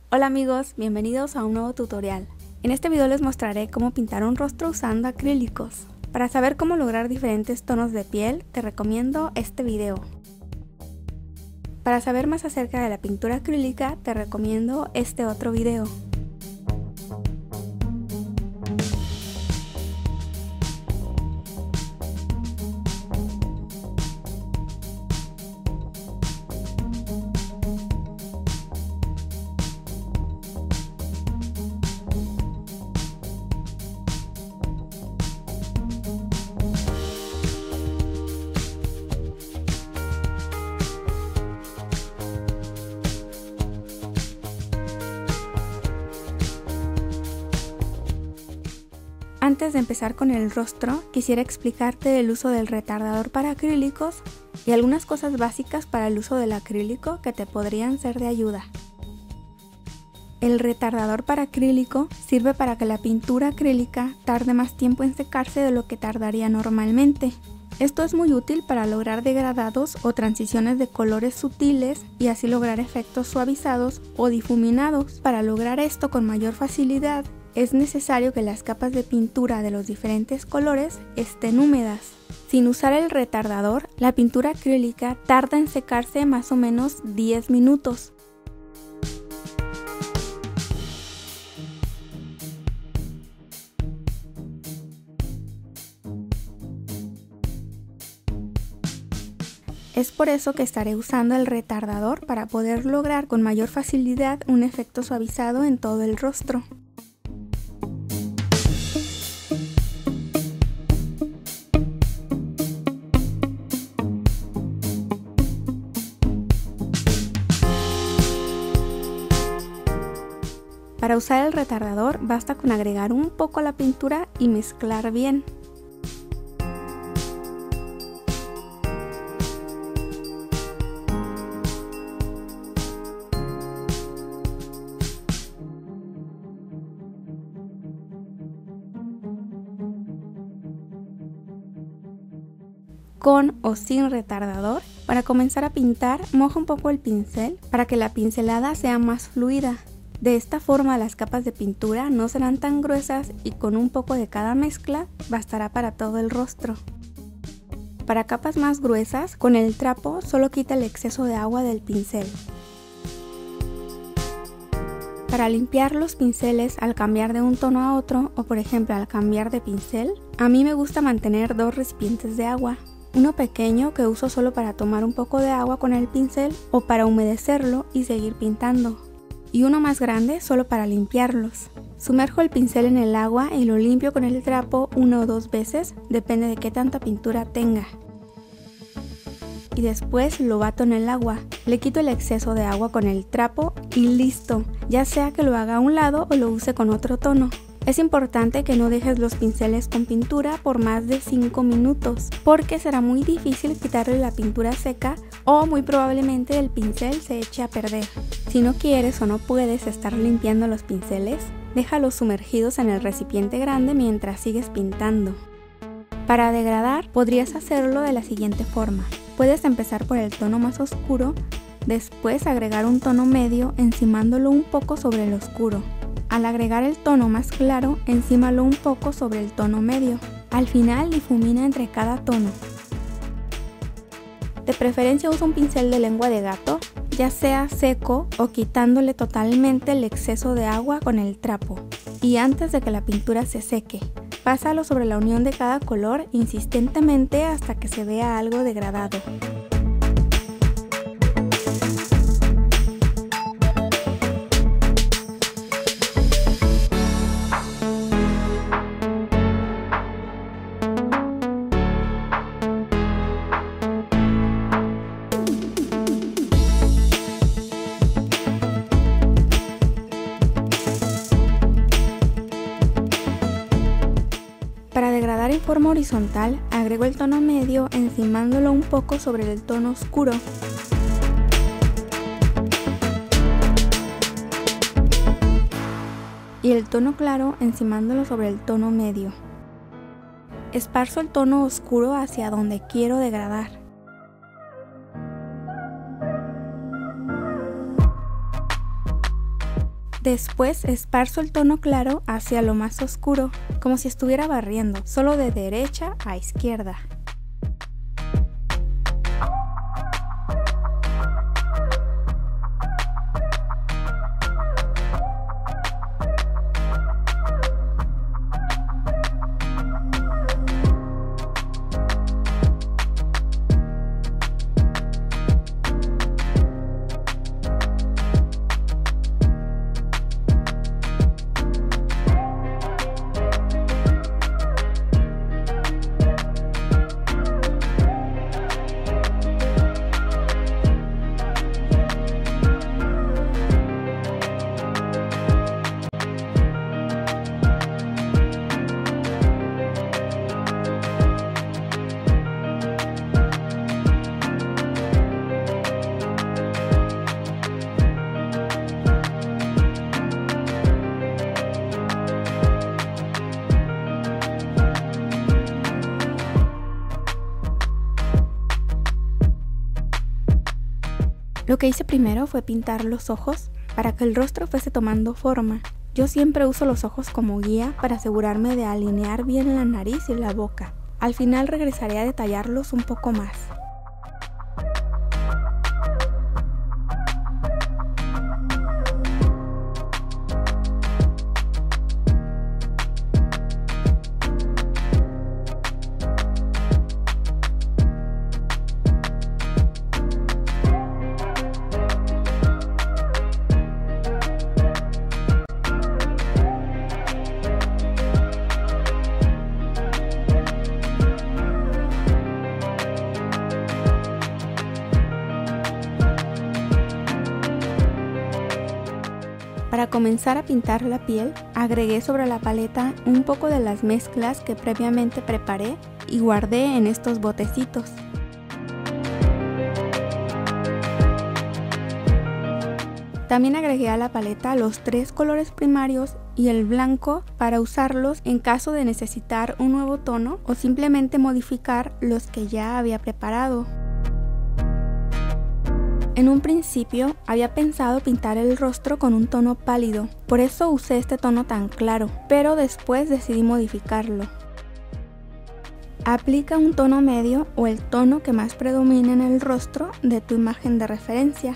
Hola amigos, bienvenidos a un nuevo tutorial. En este video les mostraré cómo pintar un rostro usando acrílicos. Para saber cómo lograr diferentes tonos de piel, te recomiendo este video. Para saber más acerca de la pintura acrílica, te recomiendo este otro video. Antes de empezar con el rostro, quisiera explicarte el uso del retardador para acrílicos y algunas cosas básicas para el uso del acrílico que te podrían ser de ayuda. El retardador para acrílico sirve para que la pintura acrílica tarde más tiempo en secarse de lo que tardaría normalmente. Esto es muy útil para lograr degradados o transiciones de colores sutiles y así lograr efectos suavizados o difuminados. Para lograr esto con mayor facilidad, es necesario que las capas de pintura de los diferentes colores estén húmedas. Sin usar el retardador, la pintura acrílica tarda en secarse más o menos 10 minutos. Es por eso que estaré usando el retardador para poder lograr con mayor facilidad un efecto suavizado en todo el rostro. Para usar el retardador basta con agregar un poco a la pintura y mezclar bien. Con o sin retardador, para comenzar a pintar, moja un poco el pincel para que la pincelada sea más fluida. De esta forma las capas de pintura no serán tan gruesas y con un poco de cada mezcla bastará para todo el rostro. Para capas más gruesas, con el trapo solo quita el exceso de agua del pincel. Para limpiar los pinceles al cambiar de un tono a otro o por ejemplo al cambiar de pincel, a mí me gusta mantener dos recipientes de agua. Uno pequeño que uso solo para tomar un poco de agua con el pincel o para humedecerlo y seguir pintando. Y uno más grande solo para limpiarlos. Sumerjo el pincel en el agua y lo limpio con el trapo 1 o 2 veces, depende de qué tanta pintura tenga. Y después lo bato en el agua, le quito el exceso de agua con el trapo y listo, ya sea que lo haga a un lado o lo use con otro tono. Es importante que no dejes los pinceles con pintura por más de 5 minutos, porque será muy difícil quitarle la pintura seca o muy probablemente el pincel se eche a perder. Si no quieres o no puedes estar limpiando los pinceles, déjalos sumergidos en el recipiente grande mientras sigues pintando. Para degradar, podrías hacerlo de la siguiente forma. Puedes empezar por el tono más oscuro, después agregar un tono medio encimándolo un poco sobre el oscuro. Al agregar el tono más claro, encímalo un poco sobre el tono medio. Al final difumina entre cada tono. De preferencia usa un pincel de lengua de gato, ya sea seco o quitándole totalmente el exceso de agua con el trapo. Y antes de que la pintura se seque, pásalo sobre la unión de cada color insistentemente hasta que se vea algo degradado. Para degradar en forma horizontal, agrego el tono medio encimándolo un poco sobre el tono oscuro. Y el tono claro encimándolo sobre el tono medio. Esparzo el tono oscuro hacia donde quiero degradar. Después esparzo el tono claro hacia lo más oscuro, como si estuviera barriendo, solo de derecha a izquierda. Lo que hice primero fue pintar los ojos para que el rostro fuese tomando forma. Yo siempre uso los ojos como guía para asegurarme de alinear bien la nariz y la boca. Al final regresaré a detallarlos un poco más. Para comenzar a pintar la piel, agregué sobre la paleta un poco de las mezclas que previamente preparé y guardé en estos botecitos. También agregué a la paleta los 3 colores primarios y el blanco para usarlos en caso de necesitar un nuevo tono o simplemente modificar los que ya había preparado. En un principio había pensado pintar el rostro con un tono pálido, por eso usé este tono tan claro, pero después decidí modificarlo. Aplica un tono medio o el tono que más predomina en el rostro de tu imagen de referencia.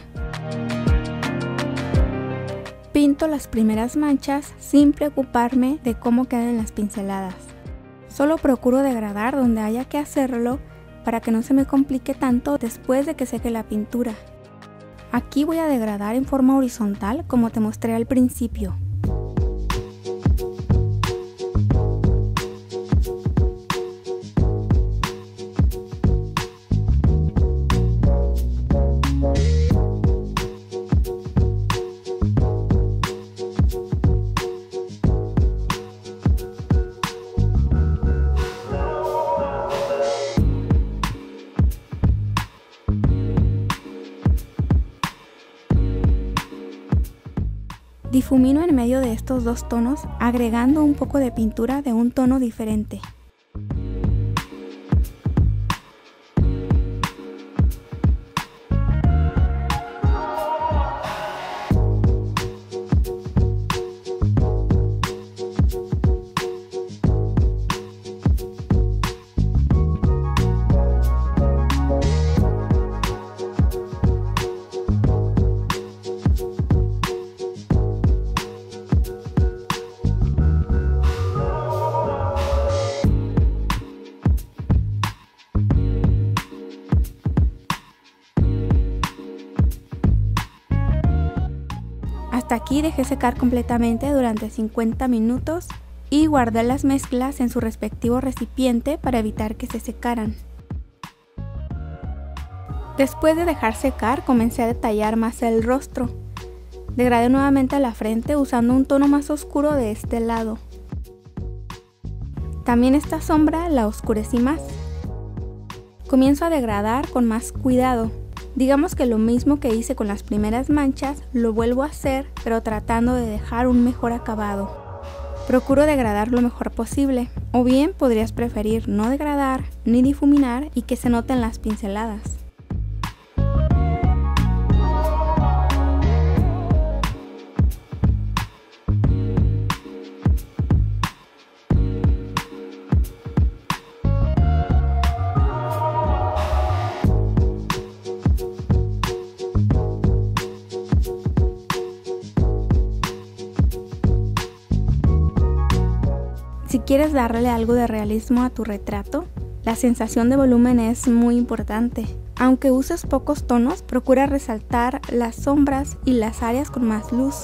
Pinto las primeras manchas sin preocuparme de cómo queden las pinceladas. Solo procuro degradar donde haya que hacerlo para que no se me complique tanto después de que seque la pintura. Aquí voy a degradar en forma horizontal como te mostré al principio. Difumino en medio de estos dos tonos, agregando un poco de pintura de un tono diferente. Hasta aquí dejé secar completamente durante 50 minutos y guardé las mezclas en su respectivo recipiente para evitar que se secaran. Después de dejar secar, comencé a detallar más el rostro. Degradé nuevamente la frente usando un tono más oscuro de este lado. También esta sombra la oscurecí más. Comienzo a degradar con más cuidado. Digamos que lo mismo que hice con las primeras manchas, lo vuelvo a hacer, pero tratando de dejar un mejor acabado. Procuro degradar lo mejor posible, o bien podrías preferir no degradar ni difuminar y que se noten las pinceladas. Si quieres darle algo de realismo a tu retrato, la sensación de volumen es muy importante. Aunque uses pocos tonos, procura resaltar las sombras y las áreas con más luz.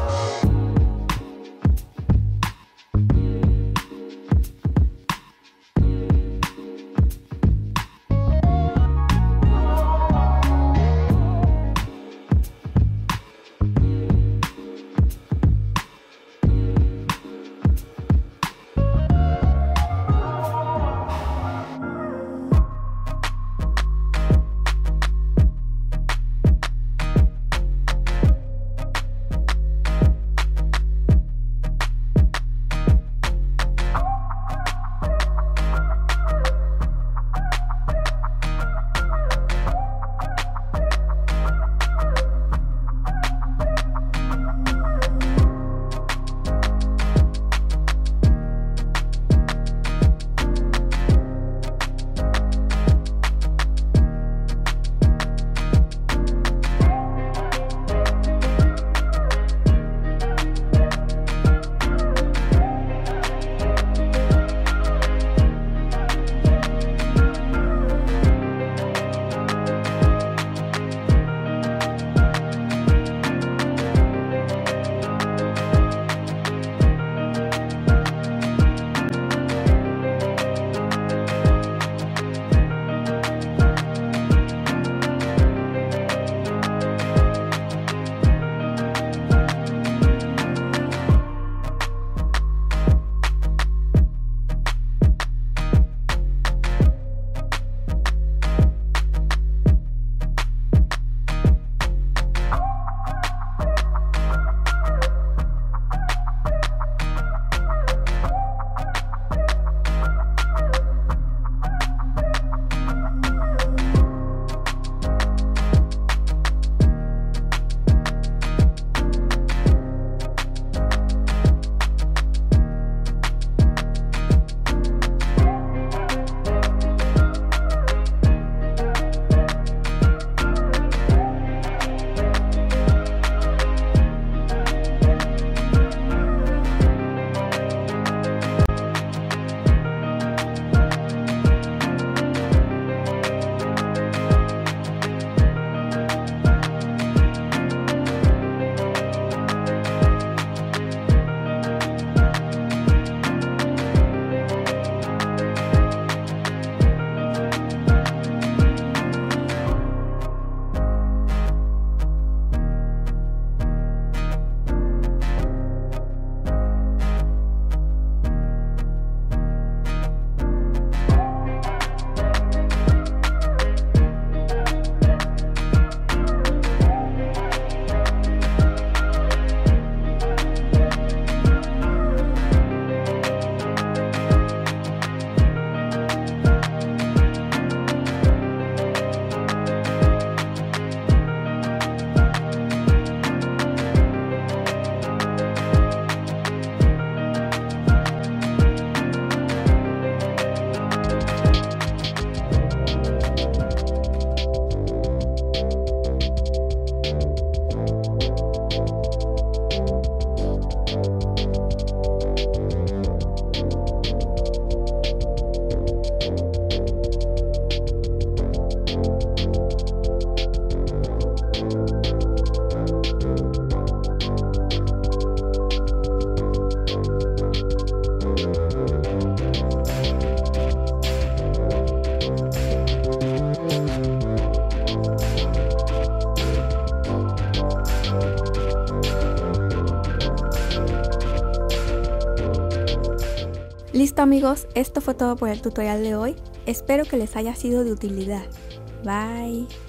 Listo amigos, esto fue todo por el tutorial de hoy. Espero que les haya sido de utilidad. Bye.